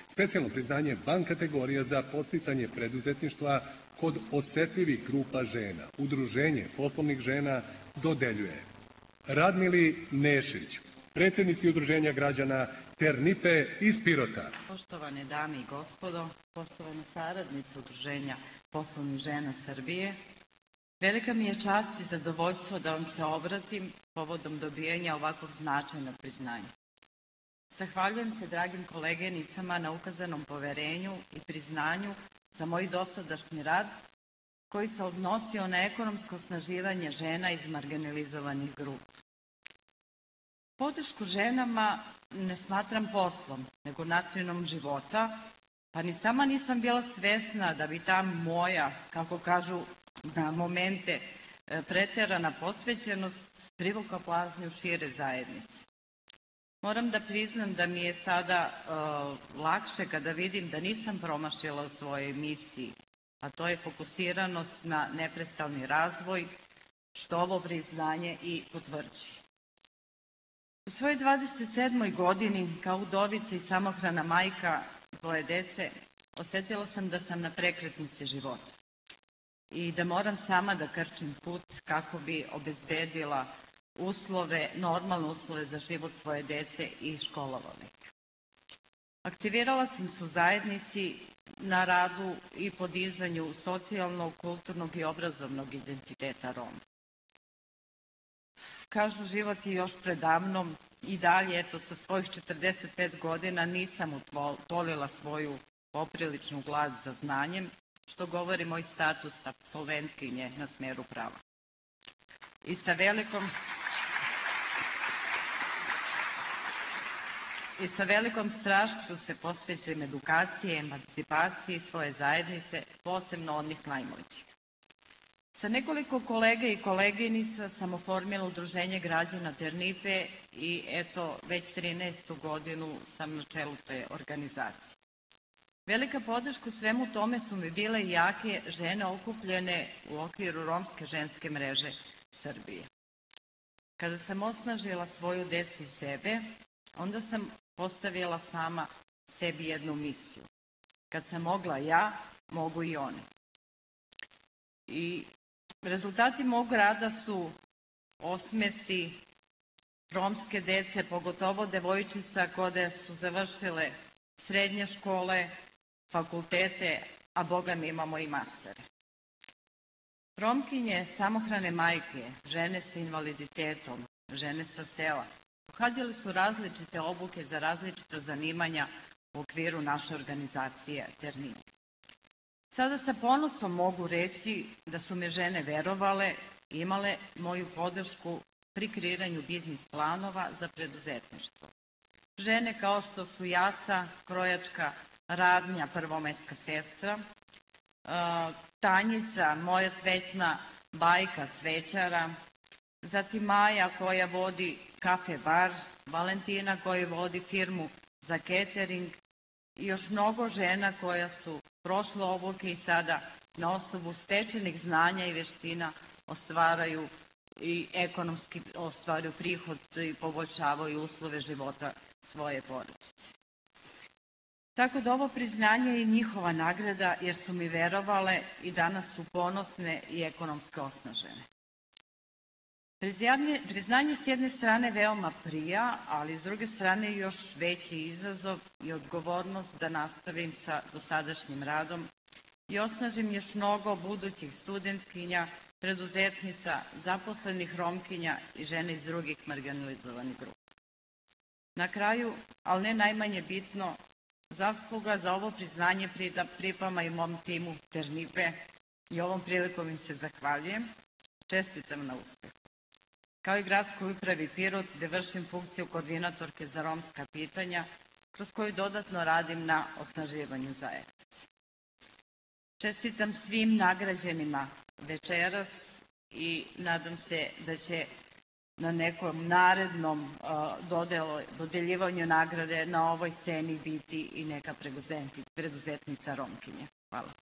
Specijalno priznanje ban kategorija za podsticanje preduzetništva kod osetljivih grupa žena. Udruženje poslovnih žena dodeljuje Radmili Nesic, predsjednici Udruženja građana Ternipe iz Pirota. Poštovane dame i gospodo, poštovane saradnice Udruženja poslovnih žena Srbije, velika mi je čast i zadovoljstvo da vam se obratim povodom dobijanja ovakvog značajnog priznanja. Zahvaljujem se dragim koleginicama na ukazanom poverenju i priznanju za moj dosadašnji rad koji se odnosio na ekonomsko osnaživanje žena iz marginalizovanih grupa. Podršku ženama ne smatram poslom, nego načinom života, pa ni sama nisam bila svesna da bi ta moja, kako kažu na momente, preterana posvećenost privukla pažnju šire zajednice. Moram da priznam da mi je sada lakše kada vidim da nisam promašila u svojoj misiji, a to je fokusiranost na neprestalni razvoj, što ovo priznanje i potvrđuje. U svojoj 27. godini, kao udovica i samohrana majka dvoje dece, osetila sam da sam na prekretnici života i da moram sama da krčim put kako bi obezbedila normalne uslove za život svoje dece i školovala ih. Aktivirala sam se u zajednici na radu i podizanju socijalnog, kulturnog i obrazovnog identiteta Roma. Kažu, život je još predamnom i dalje, eto, sa svojih 45 godina nisam utolila svoju popriličnu glad za znanjem, što govori moj status apsolventkinje na smeru prava. I sa velikom strašću se posvećujem edukaciji, emancipaciji svoje zajednice, posebno onih najmlađih. Sa nekoliko kolega i koleginica sam oformila Udruženje građana Ternipe i eto, već 13. godinu sam na čelu te organizacije. Velika podrška svemu tome su mi bile i jake žene okupljene u okviru Romske ženske mreže Srbije. Kada sam osnažila svoju decu i sebe, onda sam postavila sama sebi jednu misiju. Kad sam mogla ja, mogu i one. I rezultati mog rada su osmesi romske dece, pogotovo devojčica koje su završile srednje škole, fakultete, a boga mi imamo i mastere. Romkinje, samohrane majke, žene sa invaliditetom, žene sa sela, pohađale su različite obuke za različita zanimanja u okviru naše organizacije Ternipe. Sada sa ponosom mogu reći da su me žene verovale i imale moju podršku pri kreiranju biznis planova za preduzetništvo. Žene kao što su Jasa, krojačka, Radnja, prvomajska sestra, Tanjica, moja cvetna bajka cvećara, zatim Maja koja vodi kafe bar, Valentina koja vodi firmu za catering i još mnogo žena koja su prošle obuke i sada na osnovu stečenih znanja i veština ostvaraju i ekonomski ostvaruju prihod i poboljšavaju uslove života svoje porodice. Tako da ovo priznanje je njihova nagrada jer su mi verovale i danas su ponosne i ekonomski osnažene. Priznanje s jedne strane veoma prija, ali s druge strane još veći izazov i odgovornost da nastavim sa dosadašnjim radom i osnažim još mnogo budućih studentkinja, preduzetnica, zaposlenih Romkinja i žene iz drugih marginalizovanih grupa. Na kraju, ali ne najmanje bitno, zasluga za ovo priznanje pripama i mom timu Ternipe i ovom prilikom im se zahvaljujem. Čestitam na uspehu. Kao i gradskoj upravi Pirot, gde vršim funkciju koordinatorke za romska pitanja, kroz koju dodatno radim na osnaživanju zajednice. Čestitam svim nagrađenima večeras i nadam se da će na nekom narednom dodeljivanju nagrade na ovoj sceni biti i neka preduzetnica Romkinja. Hvala.